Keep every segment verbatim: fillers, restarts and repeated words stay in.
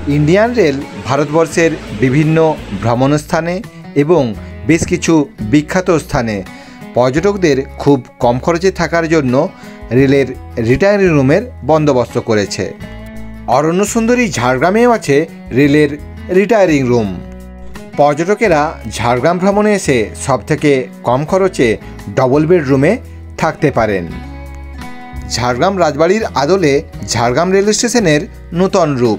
Indian rail ভারতবর্ষের বিভিন্ন ভ্রমণস্থানে এবং বেশ কিছু বিখ্যাত স্থানে পর্যটকদের খুব কম খরচে থাকার জন্য রেলের রিটায়ারিং রুমের বন্দোবস্ত করেছে। অরণ্য সুন্দরী ঝাড়গ্রামেও আছে রেলের রিটায়ারিং রুম। পর্যটকেরা ঝাড়গ্রাম ভ্রমণে এসে সবথেকে কম খরচে ডবল বেডরুমে থাকতে পারেন। ঝাড়গ্রাম রাজবাড়ির আদলে ঝাড়গ্রাম রেল স্টেশনের নূতন রূপ।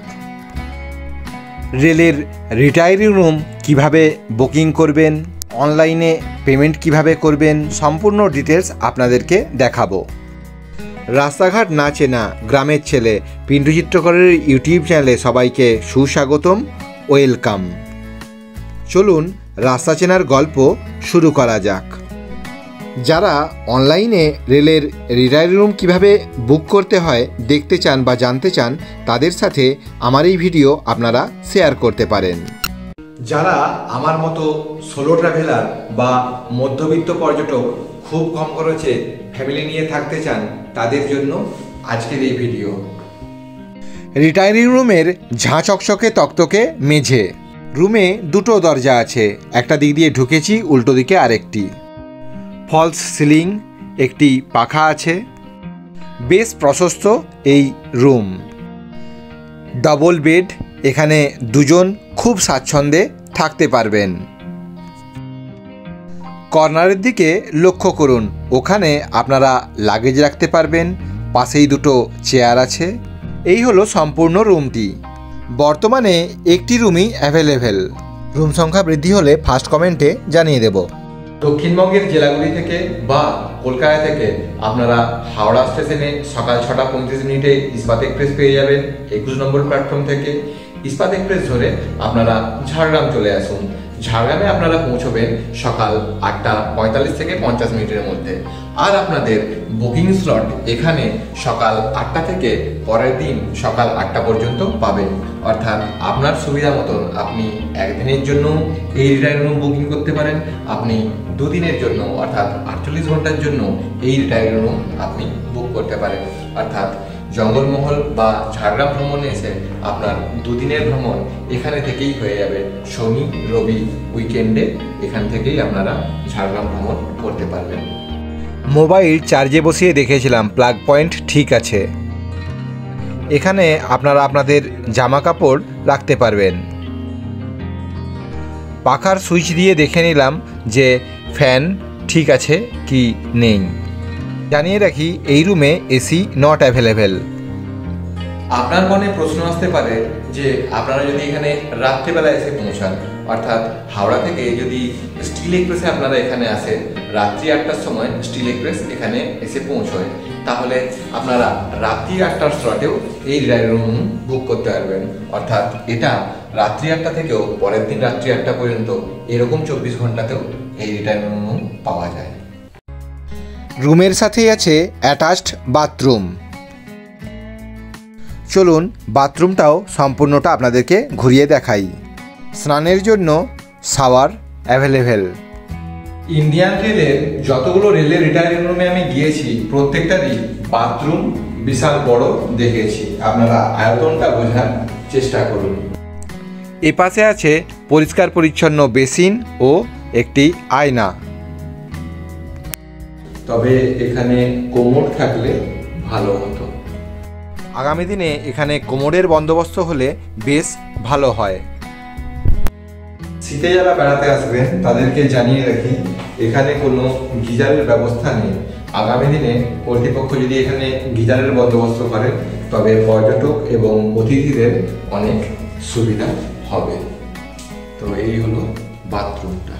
রেলের রিটায়ারিং রুম কিভাবে বুকিং করবেন, অনলাইনে পেমেন্ট কিভাবে করবেন, সম্পূর্ণ ডিটেলস আপনাদেরকে দেখাবো। রাস্তাঘাট না চেনা গ্রামের ছেলে পিন্টু চিত্রকরের ইউটিউব চ্যানেলে সবাইকে সুস্বাগতম, ওয়েলকাম। চলুন রাস্তা চেনার গল্প শুরু করা যাক। যারা অনলাইনে রেলের রিটায়ারিং রুম কীভাবে বুক করতে হয় দেখতে চান বা জানতে চান, তাদের সাথে আমার এই ভিডিও আপনারা শেয়ার করতে পারেন। যারা আমার মতো সোলো ট্রাভেলার বা মধ্যবিত্ত পর্যটক খুব কম খরচে ফ্যামিলি নিয়ে থাকতে চান, তাদের জন্য আজকের এই ভিডিও। রিটায়ারিং রুমের ঝাঁ চকচকে তকতকে মেঝে। রুমে দুটো দরজা আছে, একটা দিক দিয়ে ঢুকেছি, উল্টো দিকে আরেকটি। ফলস সিলিং, একটি পাখা আছে। বেশ প্রশস্ত এই রুম। ডবল বেড, এখানে দুজন খুব স্বাচ্ছন্দ্যে থাকতে পারবেন। কর্নারের দিকে লক্ষ্য করুন, ওখানে আপনারা লাগেজ রাখতে পারবেন। পাশেই দুটো চেয়ার আছে। এই হলো সম্পূর্ণ রুমটি। বর্তমানে একটি রুমই অ্যাভেলেবেল। রুম সংখ্যা বৃদ্ধি হলে ফার্স্ট কমেন্টে জানিয়ে দেব। দক্ষিণবঙ্গের জেলাগুলি থেকে বা কলকাতা থেকে আপনারা হাওড়া স্টেশনে সকাল ছটা পঁয়ত্রিশ মিনিটে ইস্পাত এক্সপ্রেস পেয়ে যাবেন। একুশ নম্বর প্ল্যাটফর্ম থেকে ইস্পাত এক্সপ্রেস ধরে আপনারা ঝাড়গ্রাম চলে আসুন। ঝাড়গ্রামে আপনারা পৌঁছবেন সকাল আটটা পঁয়তাল্লিশ থেকে পঞ্চাশ মিনিটের মধ্যে। আর আপনাদের বুকিং স্লট এখানে সকাল আটটা থেকে পরের দিন সকাল আটটা পর্যন্ত পাবেন। অর্থাৎ আপনার সুবিধা মতন আপনি একদিনের জন্য এই রিটায়ারিং রুম বুকিং করতে পারেন, আপনি দুদিনের জন্য অর্থাৎ আটচল্লিশ ঘন্টার জন্য এই রিটায়ারিং রুম আপনি বুক করতে পারেন। অর্থাৎ জঙ্গলমহল বা ঝাড়গ্রাম ভ্রমণে এসে আপনার দুদিনের ভ্রমণ এখানে থেকেই হয়ে যাবে। শনি রবি উইকেন্ডে এখান থেকেই আপনারা ঝাড়গ্রাম ভ্রমণ করতে পারবেন। মোবাইল চার্জে বসিয়ে দেখেছিলাম, প্লাগ পয়েন্ট ঠিক আছে। এখানে আপনারা আপনাদের জামা কাপড় রাখতে পারবেন। পাখার সুইচ দিয়ে দেখে নিলাম যে ফ্যান ঠিক আছে কি নেই। জানিয়ে রাখি এই রুমে এসি নট অ্যাভেলেবেল। আপনার মনে প্রশ্ন আসতে পারে যে আপনারা যদি এখানে রাত্রিবেলা এসে পৌঁছান, অর্থাৎ হাওড়া থেকে যদি স্টিল এক্সপ্রেসে আপনারা এখানে আসেন, রাত্রি আটটার সময় স্টিল এক্সপ্রেস এখানে এসে পৌঁছয়, তাহলে আপনারা রাত্রি আটটার স্লটেও এই রিটায়ারিং রুম বুক করতে পারবেন। অর্থাৎ এটা রাত্রি আটটা থেকেও পরের দিন রাত্রি আটটা পর্যন্ত এরকম চব্বিশ ঘন্টাতেও এই রিটায়ারিং রুম পাওয়া যায়। রুমের সাথেই আছে অ্যাটাচড বাথরুম। চলুন বাথরুমটাও সম্পূর্ণটা আপনাদেরকে ঘুরিয়ে দেখাই। স্নানের জন্য শাওয়ার অ্যাভেলেবেল। ইন্ডিয়ান রেলের যতগুলো রেলের রিটায়ারিং রুমে আমি গিয়েছি প্রত্যেকটারই বাথরুম বিশাল বড় দেখেছি। আপনারা আয়তনটা বোঝার চেষ্টা করুন। এ পাশে আছে পরিষ্কার পরিচ্ছন্ন বেসিন ও একটি আয়না। তবে এখানে কোমোড থাকলে ভালো হতো। আগামী দিনে এখানে কোমোডের বন্দোবস্ত হলে বেশ ভালো হয়। শীতে যারা বেড়াতে আসবেন তাদেরকে জানিয়ে রাখি, এখানে কোনো গিজারের ব্যবস্থা নেই। আগামী দিনে কর্তৃপক্ষ যদি এখানে গিজারের বন্দোবস্ত করে তবে পর্যটক এবং অতিথিদের অনেক সুবিধা হবে। তো এই হলো বাথরুমটা।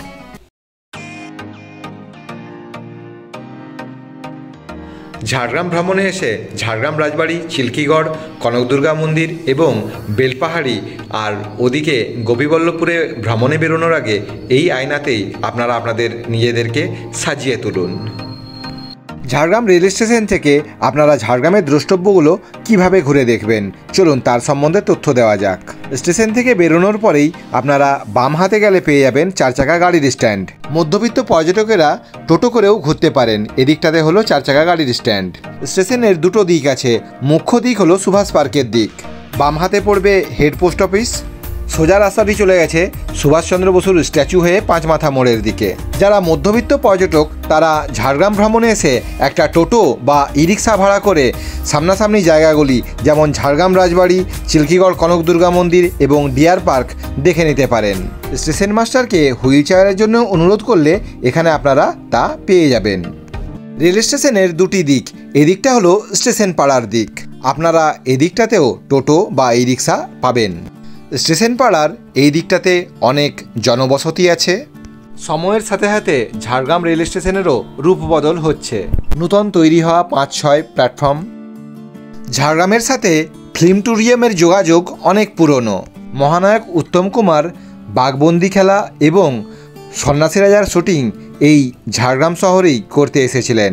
ঝাড়গ্রাম ভ্রমণে এসে ঝাড়গ্রাম রাজবাড়ি, চিল্কিগড়, কনকদুর্গা মন্দির এবং বেলপাহাড়ি আর ওদিকে গোপীবল্লভপুরে ভ্রমণে বেরোনোর আগে এই আয়নাতেই আপনারা আপনাদের নিজেদেরকে সাজিয়ে তুলুন। ঝাড়গ্রাম রেল স্টেশন থেকে আপনারা ঝাড়গ্রামের দ্রষ্টব্যগুলো কিভাবে ঘুরে দেখবেন, চলুন তার সম্বন্ধে তথ্য দেওয়া যাক। স্টেশন থেকে বেরোনোর পরেই আপনারা বাম হাতে গেলে পেয়ে যাবেন চার চাকা গাড়ির স্ট্যান্ড। মধ্যবিত্ত পর্যটকেরা টোটো করেও ঘুরতে পারেন। এদিকটাতে হলো চার চাকা গাড়ির স্ট্যান্ড। স্টেশনের দুটো দিক আছে, মুখ্য দিক হলো সুভাষ পার্কের দিক। বাম হাতে পড়বে হেড পোস্ট অফিস। সোজা রাস্তাটি চলে গেছে সুভাষচন্দ্র বসুর স্ট্যাচু হয়ে পাঁচমাথা মোড়ের দিকে। যারা মধ্যবিত্ত পর্যটক তারা ঝাড়গ্রাম ভ্রমণে এসে একটা টোটো বা ই রিক্সা ভাড়া করে সামনাসামনি জায়গাগুলি যেমন ঝাড়গ্রাম রাজবাড়ি, চিল্কিগড় কনক দুর্গা মন্দির এবং ডিয়ার পার্ক দেখে নিতে পারেন। স্টেশন মাস্টারকে হুইল চেয়ারের জন্য অনুরোধ করলে এখানে আপনারা তা পেয়ে যাবেন। রেল স্টেশনের দুটি দিক, এদিকটা হলো স্টেশন পাড়ার দিক, আপনারা এদিকটাতেও টোটো বা ই রিক্সা পাবেন। স্টেশন পাড়ার এই দিকটাতে অনেক জনবসতি আছে। সময়ের সাথে সাথে ঝাড়গ্রাম রেল স্টেশনেরও রূপ বদল হচ্ছে, নূতন তৈরি হওয়া পাঁচ ছয় প্ল্যাটফর্ম। ঝাড়গ্রামের সাথে ফিল্ম ট্যুরিয়ামের যোগাযোগ অনেক পুরনো। মহানায়ক উত্তম কুমার বাঘবন্দি খেলা এবং সন্ন্যাসী রাজার শুটিং এই ঝাড়গ্রাম শহরেই করতে এসেছিলেন।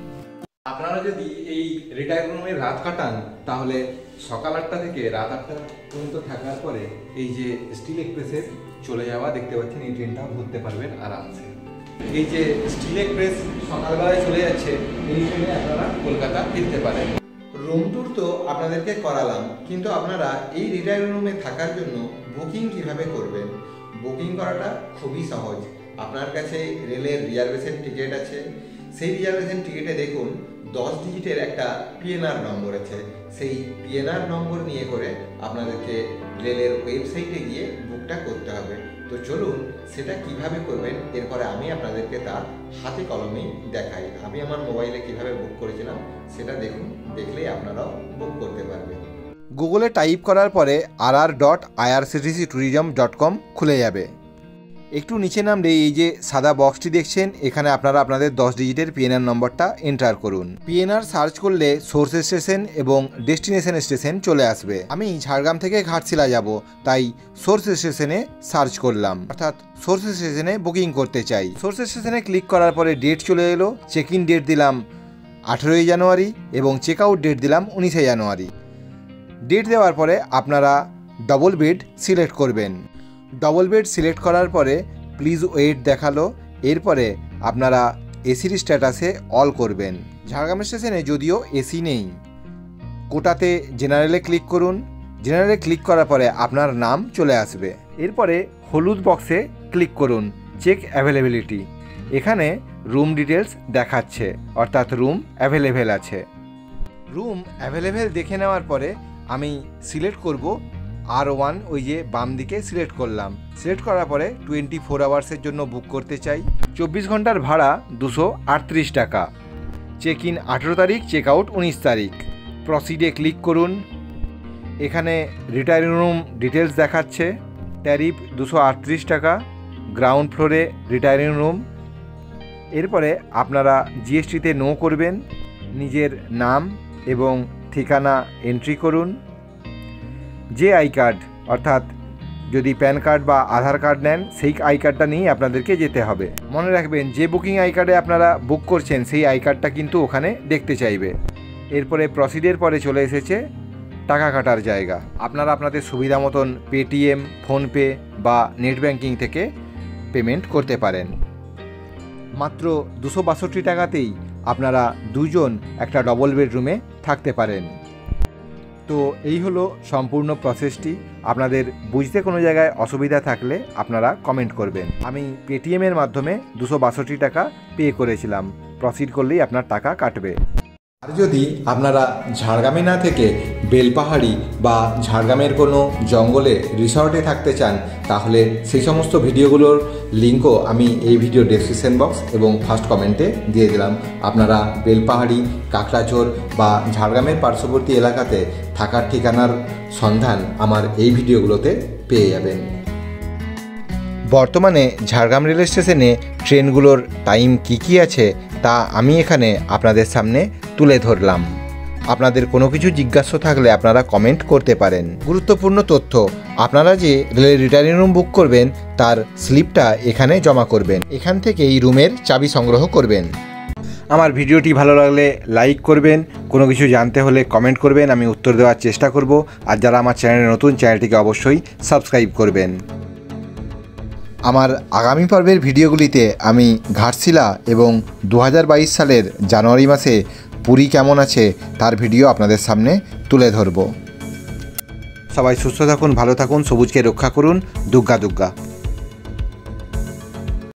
আপনারা যদি এই রিটায়ার রুমে রাত কাটান তাহলে সকাল আটটা থেকে রাত আটটা পর্যন্ত থাকার পরে এই যে স্টিল এক্সপ্রেসের চলে যাওয়া দেখতে পাচ্ছেন, এই ট্রেনটাও ধরতে পারবেন আরামসে। এই যে স্টিল এক্সপ্রেস সকালবেলায় চলে যাচ্ছে, এই ট্রেনে আপনারা কলকাতা ফিরতে পারেন। রুম ট্যুর তো আপনাদেরকে করালাম, কিন্তু আপনারা এই রিটায়ার রুমে থাকার জন্য বুকিং কিভাবে করবেন? বুকিং করাটা খুবই সহজ। আপনার কাছে রেলের রিজার্ভেশন টিকিট আছে, সেই রিজার্ভেশন টিকিটে দেখুন দশ ডিজিটের একটা পিএনআর নম্বর আছে। সেই পিএনআর নম্বর নিয়ে করে আপনাদেরকে রেলের ওয়েবসাইটে গিয়ে বুকটা করতে হবে। তো চলুন সেটা কিভাবে করবেন এরপরে আমি আপনাদেরকে তা হাতে কলমেই দেখাই। আমি আমার মোবাইলে কিভাবে বুক করেছিলাম সেটা দেখুন, দেখলেই আপনারাও বুক করতে পারবেন। গুগলে টাইপ করার পরে আর আর dot IRCTC tourism dot com খুলে যাবে। একটু নিচে নামলে এই যে সাদা বক্সটি দেখছেন, এখানে আপনারা আপনাদের দশ ডিজিটের পিএনআর নম্বরটা এন্টার করুন। পিএনআর সার্চ করলে সোর্স স্টেশন এবং ডেস্টিনেশন স্টেশন চলে আসবে। আমি ঝাড়গ্রাম থেকে ঘাটশিলা যাব, তাই সোর্স স্টেশনে সার্চ করলাম, অর্থাৎ সোর্স স্টেশনে বুকিং করতে চাই। সোর্স স্টেশনে ক্লিক করার পরে ডেট চলে এলো। চেক ইন ডেট দিলাম আঠেরোই জানুয়ারি এবং চেক আউট ডেট দিলাম উনিশে জানুয়ারি। ডেট দেওয়ার পরে আপনারা ডবল বেড সিলেক্ট করবেন। ডবল বেড সিলেক্ট করার পরে প্লিজ ওয়েট দেখালো। এরপরে আপনারা এসির স্ট্যাটাসে অল করবেন। ঝাড়গ্রাম স্টেশনে যদিও এসি নেই, কোটাতে জেনারেলে ক্লিক করুন। জেনারেলে ক্লিক করার পরে আপনার নাম চলে আসবে। এরপরে হলুদ বক্সে ক্লিক করুন, চেক অ্যাভেলেবিলিটি। এখানে রুম ডিটেলস দেখাচ্ছে, অর্থাৎ রুম অ্যাভেলেবেল আছে। রুম অ্যাভেলেবেল দেখে নেওয়ার পরে আমি সিলেক্ট করব আর ওয়ান, ওই যে বাম দিকে সিলেক্ট করলাম। সিলেক্ট করার পরে টোয়েন্টি ফোর আওয়ার্সের জন্য বুক করতে চাই। চব্বিশ ঘন্টার ভাড়া দুশো আটত্রিশ টাকা। চেক ইন আঠেরো তারিখ, চেক আউট উনিশ তারিখ। প্রসিডে ক্লিক করুন। এখানে রিটায়ারিং রুম ডিটেলস দেখাচ্ছে। ট্যারিফ দুশো আটত্রিশ টাকা, গ্রাউন্ড ফ্লোরে রিটায়ারিং রুম। এরপরে আপনারা জিএসটিতে নো করবেন। নিজের নাম এবং ঠিকানা এন্ট্রি করুন। যে আই কার্ড, অর্থাৎ যদি প্যান কার্ড বা আধার কার্ড নেন সেই আই কার্ডটা নিয়ে আপনাদেরকে যেতে হবে। মনে রাখবেন যে বুকিং আই কার্ডে আপনারা বুক করছেন সেই আই কার্ডটা কিন্তু ওখানে দেখতে চাইবে। এরপরে প্রসিডের পরে চলে এসেছে টাকা কাটার জায়গা। আপনারা আপনাদের সুবিধা মতন পেটিএম, ফোনপে বা নেট ব্যাঙ্কিং থেকে পেমেন্ট করতে পারেন। মাত্র দুশো বাষট্টি টাকাতেই আপনারা দুজন একটা ডবল বেডরুমে থাকতে পারেন। তো এই হলো সম্পূর্ণ প্রসেসটি। আপনাদের বুঝতে কোনো জায়গায় অসুবিধা থাকলে আপনারা কমেন্ট করবেন। আমি পেটিএমের মাধ্যমে দুশো বাষট্টি টাকা পে করেছিলাম। প্রসিড করলেই আপনার টাকা কাটবে। আর যদি আপনারা ঝাড়গ্রামে না থেকে বেলপাহাড়ি বা ঝাড়গ্রামের কোনো জঙ্গলে রিসর্টে থাকতে চান তাহলে সেই সমস্ত ভিডিওগুলোর লিঙ্কও আমি এই ভিডিও ডেসক্রিপশন বক্স এবং ফার্স্ট কমেন্টে দিয়ে দিলাম। আপনারা বেলপাহাড়ি, কাকড়াঝোড় বা ঝাড়গ্রামের পার্শ্ববর্তী এলাকাতে থাকার ঠিকানার সন্ধান আমার এই ভিডিওগুলোতে পেয়ে যাবেন। বর্তমানে ঝাড়গ্রাম রেল স্টেশনে ট্রেনগুলোর টাইম কী কী আছে তা আমি এখানে আপনাদের সামনে তুলে ধরলাম। আপনাদের কোনো কিছু জিজ্ঞাসা থাকলে আপনারা কমেন্ট করতে পারেন। গুরুত্বপূর্ণ তথ্য, আপনারা যে রেলের রিটায়ারিং রুম বুক করবেন তার স্লিপটা এখানে জমা করবেন। এখান থেকে এই রুমের চাবি সংগ্রহ করবেন। আমার ভিডিওটি ভালো লাগলে লাইক করবেন, কোনো কিছু জানতে হলে কমেন্ট করবেন, আমি উত্তর দেওয়ার চেষ্টা করব। আর যারা আমার চ্যানেলে নতুন, চ্যানেলটিকে অবশ্যই সাবস্ক্রাইব করবেন। আমার আগামী পর্বের ভিডিওগুলিতে আমি ঘাটশিলা এবং দু হাজার বাইশ সালের জানুয়ারি মাসে পুরী কেমন আছে তার ভিডিও আপনাদের সামনে তুলে ধরব। সবাই সুস্থ থাকুন, ভালো থাকুন, সবুজকে রক্ষা করুন। দুগ্গা দুগ্গা।